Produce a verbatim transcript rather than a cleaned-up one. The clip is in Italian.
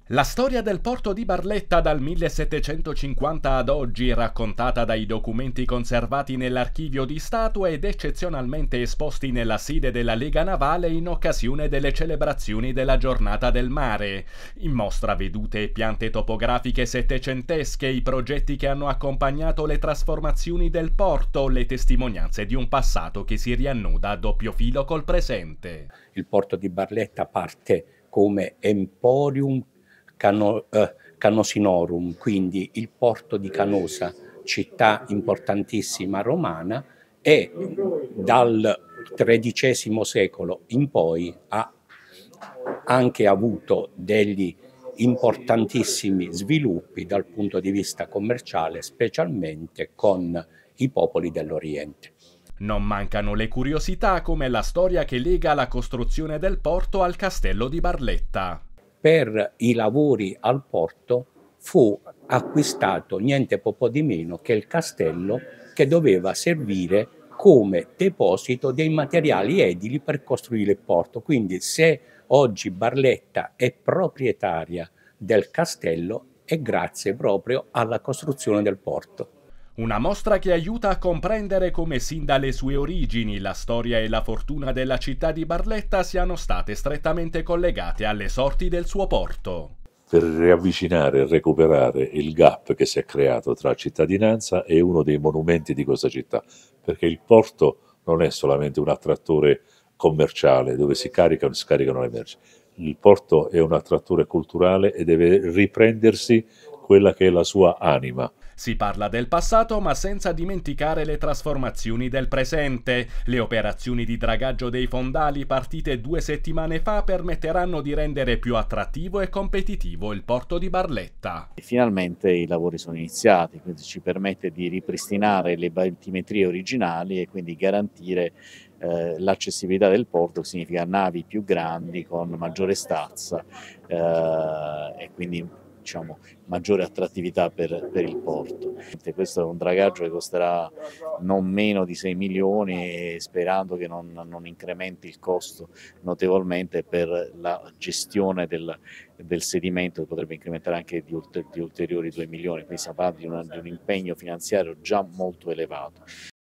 La storia del porto di Barletta dal millesettecentocinquanta ad oggi, raccontata dai documenti conservati nell'Archivio di Stato ed eccezionalmente esposti nella sede della Lega Navale in occasione delle celebrazioni della Giornata del Mare. In mostra vedute e piante topografiche settecentesche, i progetti che hanno accompagnato le trasformazioni del porto, le testimonianze di un passato che si riannoda a doppio filo col presente. Il porto di Barletta parte come Emporium Cano, eh, Canosinorum, quindi il porto di Canosa, città importantissima romana, e dal tredicesimo secolo in poi ha anche avuto degli importantissimi sviluppi dal punto di vista commerciale, specialmente con i popoli dell'Oriente. Non mancano le curiosità come la storia che lega la costruzione del porto al castello di Barletta. Per i lavori al porto fu acquistato niente poco di meno che il castello, che doveva servire come deposito dei materiali edili per costruire il porto. Quindi se oggi Barletta è proprietaria del castello è grazie proprio alla costruzione del porto. Una mostra che aiuta a comprendere come sin dalle sue origini la storia e la fortuna della città di Barletta siano state strettamente collegate alle sorti del suo porto. Per riavvicinare e recuperare il gap che si è creato tra cittadinanza e uno dei monumenti di questa città, perché il porto non è solamente un attrattore commerciale dove si caricano e scaricano le merci. Il porto è un attrattore culturale e deve riprendersi quella che è la sua anima. Si parla del passato ma senza dimenticare le trasformazioni del presente. Le operazioni di dragaggio dei fondali partite due settimane fa permetteranno di rendere più attrattivo e competitivo il porto di Barletta. E finalmente i lavori sono iniziati, quindi ci permette di ripristinare le battimetrie originali e quindi garantire eh, l'accessibilità del porto, che significa navi più grandi con maggiore stazza eh, e quindi diciamo, maggiore attrattività per, per il porto. Questo è un dragaggio che costerà non meno di sei milioni, e sperando che non, non incrementi il costo notevolmente per la gestione del, del sedimento, che potrebbe incrementare anche di, ulter, di ulteriori due milioni, quindi stiamo parlando di, una, di un impegno finanziario già molto elevato.